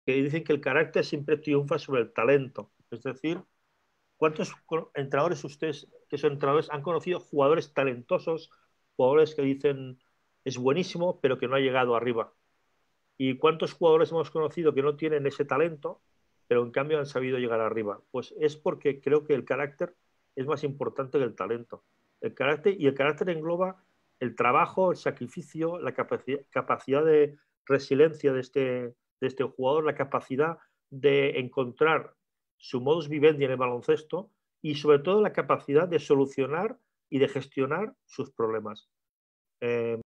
que dicen que el carácter siempre triunfa sobre el talento. Es decir, ¿cuántos entrenadores ustedes, que son entrenadores, han conocido jugadores talentosos, jugadores que dicen es buenísimo, pero que no ha llegado arriba? ¿Y cuántos jugadores hemos conocido que no tienen ese talento, pero en cambio han sabido llegar arriba? Pues es porque creo que el carácter es más importante que el talento. El carácter, y el carácter engloba el trabajo, el sacrificio, la capacidad de resiliencia de este jugador, la capacidad de encontrar su modus vivendi en el baloncesto y sobre todo la capacidad de solucionar y de gestionar sus problemas.